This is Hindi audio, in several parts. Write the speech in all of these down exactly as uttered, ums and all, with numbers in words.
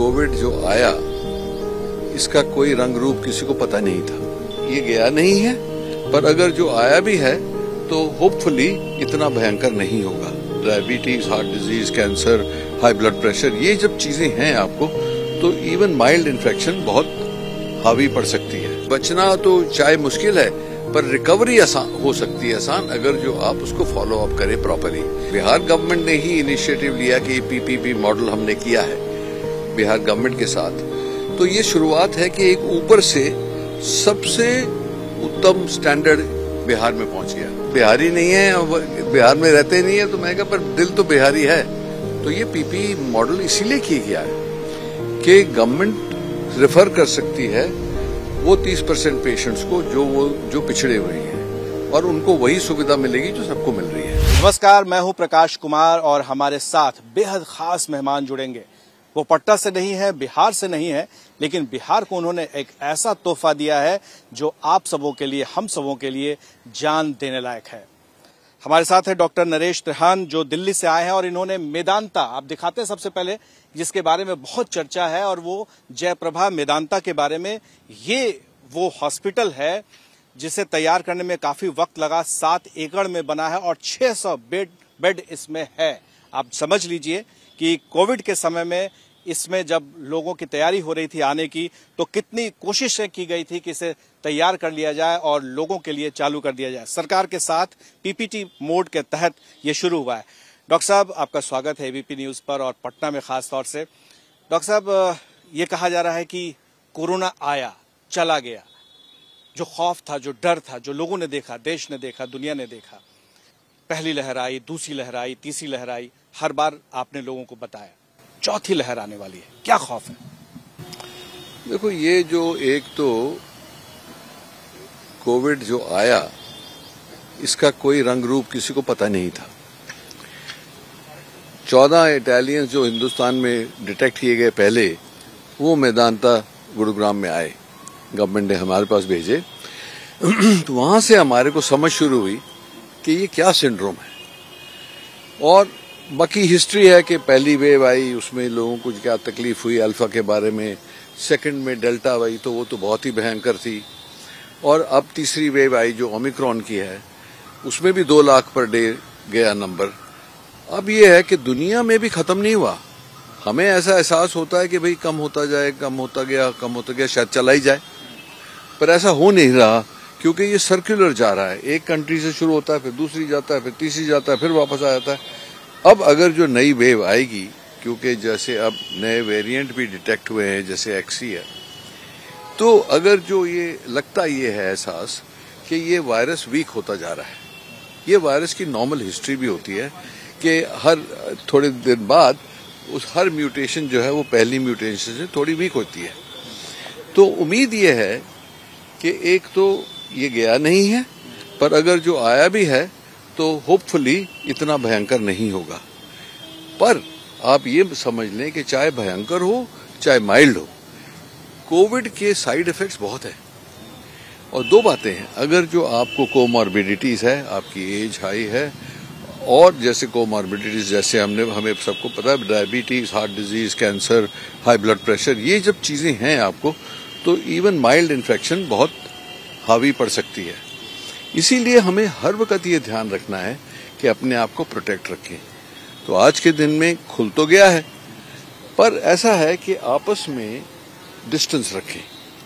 कोविड जो आया इसका कोई रंग रूप किसी को पता नहीं था। ये गया नहीं है, पर अगर जो आया भी है तो होपफुली इतना भयंकर नहीं होगा। Diabetes, heart disease, cancer, high blood pressure, ये जब चीजें हैं आपको तो इवन माइल्ड इन्फेक्शन बहुत हावी पड़ सकती है। बचना तो चाहे मुश्किल है पर रिकवरी आसान हो सकती है, आसान अगर जो आप उसको फॉलो अप करें प्रॉपरली। बिहार गवर्नमेंट ने ही इनिशिएटिव लिया कि पीपीपी मॉडल हमने किया है बिहार गवर्नमेंट के साथ। तो ये शुरुआत है कि एक ऊपर से सबसे उत्तम स्टैंडर्ड बिहार में पहुंच गया। बिहारी नहीं है, बिहार में रहते नहीं है, तो मैं कहा पर दिल तो बिहारी है। तो ये पीपी मॉडल इसीलिए किया गया है कि गवर्नमेंट रेफर कर सकती है वो तीस परसेंट पेशेंट्स को जो वो जो पिछड़े हुए हैं, और उनको वही सुविधा मिलेगी जो सबको मिल रही है। नमस्कार, मैं हूं प्रकाश कुमार और हमारे साथ बेहद खास मेहमान जुड़ेंगे। वो पटना से नहीं है, बिहार से नहीं है, लेकिन बिहार को उन्होंने एक ऐसा तोहफा दिया है जो आप सबों के लिए, हम सबों के लिए जान देने लायक है। हमारे साथ है डॉक्टर नरेश त्रिहान जो दिल्ली से आए हैं और इन्होंने मेदांता, आप दिखाते हैं सबसे पहले, जिसके बारे में बहुत चर्चा है, और वो जयप्रभा मेदांता के बारे में। ये वो हॉस्पिटल है जिसे तैयार करने में काफी वक्त लगा, सात एकड़ में बना है और छह सौ बेड बेड इसमें है। आप समझ लीजिए कि कोविड के समय में इसमें जब लोगों की तैयारी हो रही थी आने की, तो कितनी कोशिशें की गई थी कि इसे तैयार कर लिया जाए और लोगों के लिए चालू कर दिया जाए। सरकार के साथ पीपीटी मोड के तहत ये शुरू हुआ है। डॉक्टर साहब, आपका स्वागत है एबीपी न्यूज पर और पटना में खास तौर से। डॉक्टर साहब, ये कहा जा रहा है कि कोरोना आया, चला गया। जो खौफ था, जो डर था, जो लोगों ने देखा, देश ने देखा, दुनिया ने देखा, पहली लहर आई, दूसरी लहर आई, तीसरी लहर आई, हर बार आपने लोगों को बताया चौथी लहर आने वाली है। क्या खौफ है? देखो, ये जो एक तो कोविड जो आया इसका कोई रंग रूप किसी को पता नहीं था। चौदह इटालियंस जो हिंदुस्तान में डिटेक्ट किए गए पहले, वो मेदांता गुरुग्राम में आए, गवर्नमेंट ने हमारे पास भेजे। तो वहां से हमारे को समझ शुरू हुई कि ये क्या सिंड्रोम है। और बाकी हिस्ट्री है कि पहली वेव आई, उसमें लोगों को क्या तकलीफ हुई अल्फा के बारे में, सेकंड में डेल्टा आई तो वो तो बहुत ही भयंकर थी, और अब तीसरी वेव आई जो ओमिक्रॉन की है, उसमें भी दो लाख पर डे गया नंबर। अब ये है कि दुनिया में भी खत्म नहीं हुआ। हमें ऐसा एहसास होता है कि भाई कम होता जाए, कम होता गया, कम होता गया, शायद चला ही जाए, पर ऐसा हो नहीं रहा क्योंकि ये सर्कुलर जा रहा है। एक कंट्री से शुरू होता है, फिर दूसरी जाता है, फिर तीसरी जाता है, फिर वापस आ जाता है। अब अगर जो नई वेव आएगी, क्योंकि जैसे अब नए वेरिएंट भी डिटेक्ट हुए हैं, जैसे एक्सी है, तो अगर जो ये लगता ये है एहसास कि ये वायरस वीक होता जा रहा है। ये वायरस की नॉर्मल हिस्ट्री भी होती है कि हर थोड़े दिन बाद उस हर म्यूटेशन जो है वो पहली म्यूटेशन से थोड़ी वीक होती है। तो उम्मीद ये है कि एक तो ये गया नहीं है, पर अगर जो आया भी है तो होपफुली इतना भयंकर नहीं होगा। पर आप ये समझ लें कि चाहे भयंकर हो चाहे माइल्ड हो, कोविड के साइड इफेक्ट्स बहुत है। और दो बातें हैं, अगर जो आपको कोमॉर्बिडिटीज है, आपकी एज हाई है, और जैसे कोमॉर्बिडिटीज जैसे हमने हमें सबको पता है, diabetes, heart disease, cancer, high blood pressure, ये जब चीजें हैं आपको, तो इवन माइल्ड इन्फेक्शन बहुत हावी पड़ सकती है। इसीलिए हमें हर वक्त ये ध्यान रखना है कि अपने आप को प्रोटेक्ट रखें। तो आज के दिन में खुल तो गया है, पर ऐसा है कि आपस में डिस्टेंस रखें।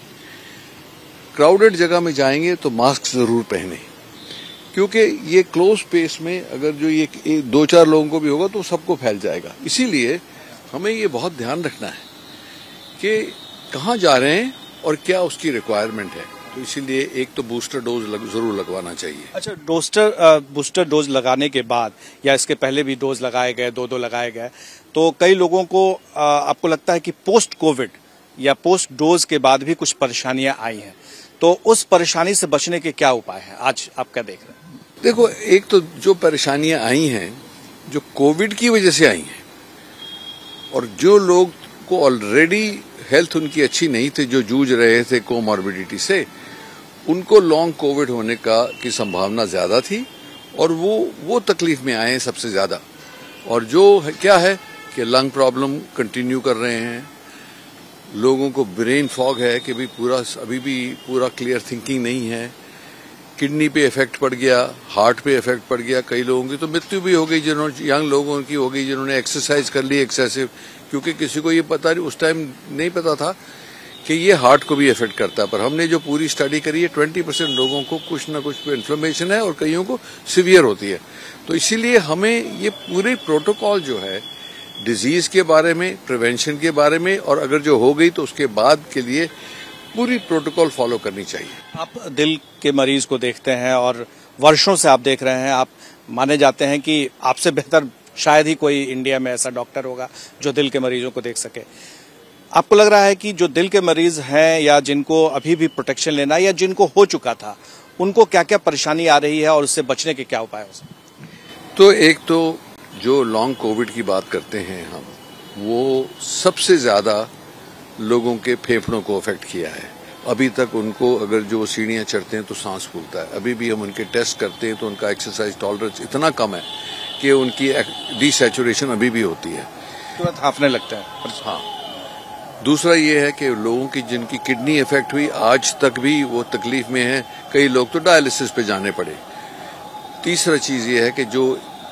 क्राउडेड जगह में जाएंगे तो मास्क जरूर पहने, क्योंकि ये क्लोज स्पेस में अगर जो ये दो चार लोगों को भी होगा तो सबको फैल जाएगा। इसीलिए हमें ये बहुत ध्यान रखना है कि कहाँ जा रहे हैं और क्या उसकी रिक्वायरमेंट है। तो इसीलिए एक तो बूस्टर डोज लग, जरूर लगवाना चाहिए। अच्छा, बूस्टर बूस्टर डोज लगाने के बाद या इसके पहले भी डोज लगाए गए, दो दो लगाए गए, तो कई लोगों को आ, आपको लगता है कि पोस्ट कोविड या पोस्ट डोज के बाद भी कुछ परेशानियां आई हैं, तो उस परेशानी से बचने के क्या उपाय हैं? आज आप क्या देख रहे हैं? देखो, एक तो जो परेशानियां आई हैं जो कोविड की वजह से आई हैं, और जो लोग को ऑलरेडी हेल्थ उनकी अच्छी नहीं थी, जो जूझ रहे थे कोमॉर्बिडिटी से, उनको लॉन्ग कोविड होने का की संभावना ज्यादा थी, और वो वो तकलीफ में आए हैं सबसे ज्यादा। और जो है, क्या है कि लंग प्रॉब्लम कंटिन्यू कर रहे हैं, लोगों को ब्रेन फॉग है कि भाई पूरा अभी भी पूरा क्लियर थिंकिंग नहीं है, किडनी पे इफेक्ट पड़ गया, हार्ट पे इफेक्ट पड़ गया, कई लोगों की तो मृत्यु भी हो गई, जिन्होंने यंग लोगों की हो गई जिन्होंने एक्सरसाइज कर ली एक्सेसिव, क्योंकि किसी को ये पता उस टाइम नहीं पता था कि ये हार्ट को भी इफेक्ट करता है। पर हमने जो पूरी स्टडी करी है ट्वेंटी परसेंट लोगों को कुछ ना कुछ इन्फ्लेमेशन है और कईयों को सीवियर होती है। तो इसीलिए हमें ये पूरे प्रोटोकॉल जो है डिजीज के बारे में, प्रिवेंशन के बारे में, और अगर जो हो गई तो उसके बाद के लिए पूरी प्रोटोकॉल फॉलो करनी चाहिए। आप दिल के मरीज को देखते हैं और वर्षों से आप देख रहे हैं, आप माने जाते हैं कि आपसे बेहतर शायद ही कोई इंडिया में ऐसा डॉक्टर होगा जो दिल के मरीजों को देख सके। आपको लग रहा है कि जो दिल के मरीज हैं या जिनको अभी भी प्रोटेक्शन लेना है या जिनको हो चुका था, उनको क्या क्या परेशानी आ रही है और उससे बचने के क्या उपाय हो सकते हैं? तो एक तो जो लॉन्ग कोविड की बात करते हैं हम, वो सबसे ज्यादा लोगों के फेफड़ों को अफेक्ट किया है। अभी तक उनको अगर जो सीढ़ियां चढ़ते हैं तो सांस फूलता है। अभी भी हम उनके टेस्ट करते हैं तो उनका एक्सरसाइज टॉलरेंस इतना कम है कि उनकी डिसैचुरेशन अभी भी होती है, तुरंत हांफने लगता है। हाँ, दूसरा ये है कि लोगों की जिनकी किडनी इफेक्ट हुई आज तक भी वो तकलीफ में है, कई लोग तो डायलिसिस पे जाने पड़े। तीसरा चीज ये है कि जो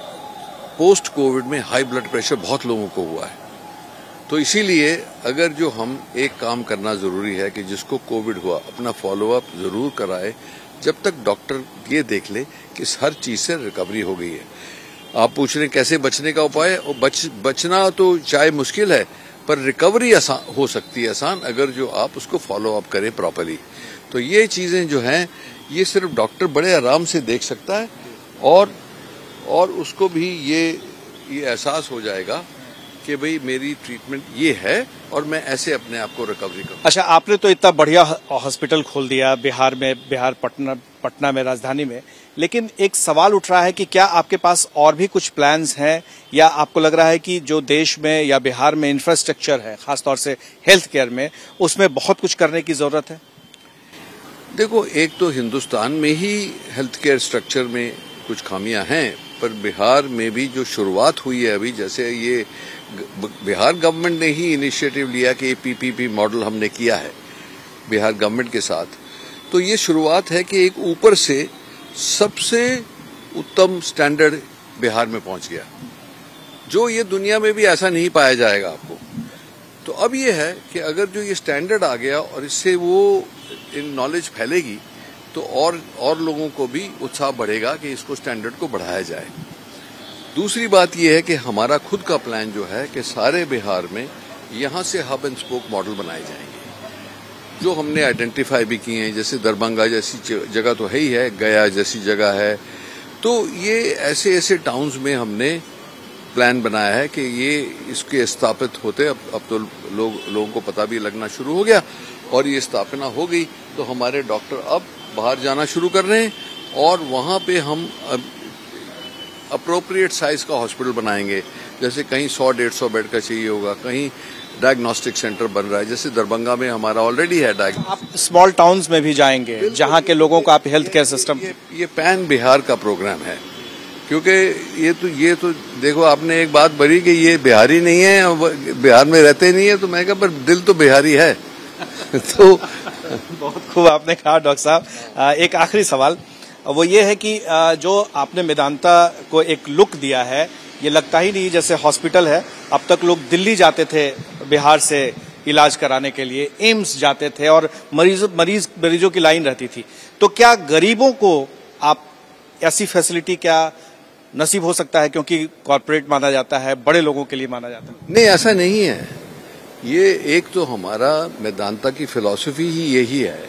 पोस्ट कोविड में हाई ब्लड प्रेशर बहुत लोगों को हुआ है, तो इसीलिए अगर जो हम एक काम करना जरूरी है कि जिसको कोविड हुआ अपना फॉलोअप जरूर कराए जब तक डॉक्टर ये देख ले कि हर चीज से रिकवरी हो गई है। आप पूछ रहे हैं कैसे बचने का उपाय, और बच, बचना तो चाहे मुश्किल है पर रिकवरी आसान हो सकती है, आसान अगर जो आप उसको फॉलो अप करें प्रॉपरली। तो ये चीजें जो हैं ये सिर्फ डॉक्टर बड़े आराम से देख सकता है और और उसको भी ये ये एहसास हो जाएगा कि भाई मेरी ट्रीटमेंट ये है और मैं ऐसे अपने आप को रिकवरी करूं। अच्छा, आपने तो इतना बढ़िया हॉस्पिटल खोल दिया बिहार में, बिहार पटना पटना में, राजधानी में, लेकिन एक सवाल उठ रहा है कि क्या आपके पास और भी कुछ प्लान्स हैं या आपको लग रहा है कि जो देश में या बिहार में इंफ्रास्ट्रक्चर है, खासतौर से हेल्थ केयर में, उसमें बहुत कुछ करने की जरूरत है? देखो, एक तो हिंदुस्तान में ही हेल्थ केयर स्ट्रक्चर में कुछ खामियां हैं, पर बिहार में भी जो शुरुआत हुई है अभी, जैसे ये बिहार गवर्नमेंट ने ही इनिशिएटिव लिया कि पीपीपी मॉडल हमने किया है बिहार गवर्नमेंट के साथ, तो ये शुरुआत है कि एक ऊपर से सबसे उत्तम स्टैंडर्ड बिहार में पहुंच गया, जो ये दुनिया में भी ऐसा नहीं पाया जाएगा आपको। तो अब ये है कि अगर जो ये स्टैंडर्ड आ गया और इससे वो इन नॉलेज फैलेगी तो और और लोगों को भी उत्साह बढ़ेगा कि इसको स्टैंडर्ड को बढ़ाया जाए। दूसरी बात यह है कि हमारा खुद का प्लान जो है कि सारे बिहार में यहां से हब एंड स्पोक मॉडल बनाए जाएंगे, जो हमने आइडेंटिफाई भी किए हैं, जैसे दरभंगा जैसी जगह तो है ही है, गया जैसी जगह है, तो ये ऐसे ऐसे टाउन्स में हमने प्लान बनाया है कि ये इसके स्थापित होते अब अब तो लोग लोगों को पता भी लगना शुरू हो गया और ये स्थापना हो गई तो हमारे डॉक्टर अब बाहर जाना शुरू कर रहे हैं और वहां पे हम अप्रोप्रिएट साइज का हॉस्पिटल बनाएंगे। जैसे कहीं सौ डेढ़ सौ बेड का चाहिए होगा, कहीं डायग्नोस्टिक सेंटर बन रहा है, जैसे दरभंगा में हमारा ऑलरेडी है डायग्नोस्टिक। आप स्मॉल टाउन्स में भी जाएंगे जहां के लोगों को आप हेल्थ केयर सिस्टम, ये, ये पैन बिहार का प्रोग्राम है, क्योंकि ये तो ये तो देखो आपने एक बात बड़ी कि ये बिहारी नहीं है, बिहार में रहते नहीं है, तो मैं कहा पर दिल तो बिहारी है। तो बहुत खूब आपने कहा डॉक्टर साहब। एक आखिरी सवाल वो ये है कि जो आपने मेदांता को एक लुक दिया है, ये लगता ही नहीं जैसे हॉस्पिटल है। अब तक लोग दिल्ली जाते थे बिहार से इलाज कराने के लिए, एम्स जाते थे और मरीज मरीज मरीजों की लाइन रहती थी। तो क्या गरीबों को आप ऐसी फैसिलिटी क्या नसीब हो सकता है, क्योंकि कॉर्पोरेट माना जाता है, बड़े लोगों के लिए माना जाता है? नहीं, ऐसा नहीं है। ये एक तो हमारा मेदांता की फिलॉसफी ही यही है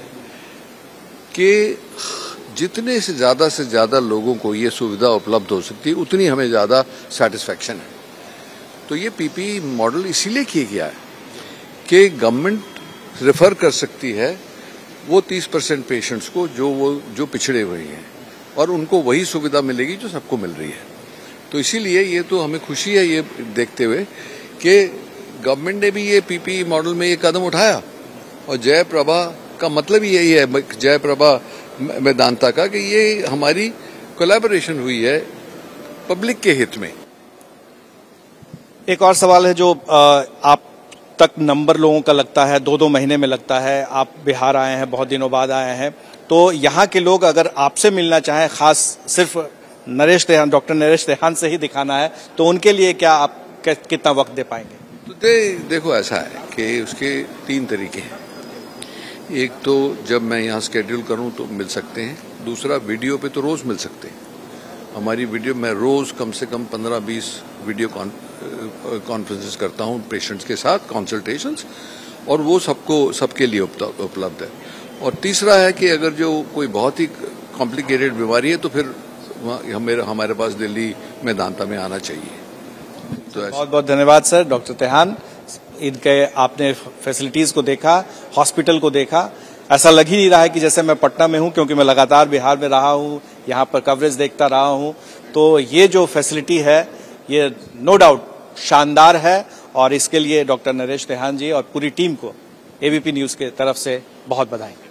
कि जितने से ज्यादा से ज्यादा लोगों को ये सुविधा उपलब्ध हो सकती है उतनी हमें ज्यादा सेटिस्फैक्शन है। तो ये पीपी मॉडल इसीलिए किया गया है कि गवर्नमेंट रेफर कर सकती है वो तीस परसेंट पेशेंट्स को जो वो जो पिछड़े हुए हैं और उनको वही सुविधा मिलेगी जो सबको मिल रही है। तो इसीलिए ये तो हमें खुशी है ये देखते हुए कि गवर्नमेंट ने भी ये पीपी मॉडल में ये कदम उठाया और जय प्रभा का मतलब ही यही है, जय प्रभा मेदांता का, कि ये हमारी कोलैबोरेशन हुई है पब्लिक के हित में। एक और सवाल है जो आप तक नंबर लोगों का लगता है, दो दो महीने में लगता है। आप बिहार आए हैं, बहुत दिनों बाद आए हैं, तो यहाँ के लोग अगर आपसे मिलना चाहें, खास सिर्फ नरेश त्रेहान, डॉक्टर नरेश त्रेहान से ही दिखाना है, तो उनके लिए क्या आप कितना वक्त दे पाएंगे? तो दे, देखो ऐसा है कि उसके तीन तरीके हैं। एक तो जब मैं यहाँ स्केड्यूल करूँ तो मिल सकते हैं, दूसरा वीडियो पे तो रोज मिल सकते हैं। हमारी वीडियो, मैं रोज कम से कम पंद्रह बीस वीडियो कॉन्फ्रेंसेस करता हूँ पेशेंट्स के साथ, कंसल्टेशंस, और वो सबको सबके लिए उपलब्ध है। और तीसरा है कि अगर जो कोई बहुत ही कॉम्प्लिकेटेड बीमारी है तो फिर हमें हमारे पास दिल्ली में दांता में आना चाहिए। तो बहुत बहुत धन्यवाद सर, डॉक्टर त्रेहान। इनके आपने फैसिलिटीज को देखा, हॉस्पिटल को देखा, ऐसा लग ही नहीं रहा है कि जैसे मैं पटना में हूं, क्योंकि मैं लगातार बिहार में रहा हूं, यहां पर कवरेज देखता रहा हूं। तो ये जो फैसिलिटी है ये नो डाउट शानदार है, और इसके लिए डॉक्टर नरेश त्रेहान जी और पूरी टीम को एबीपी न्यूज के तरफ से बहुत बधाई।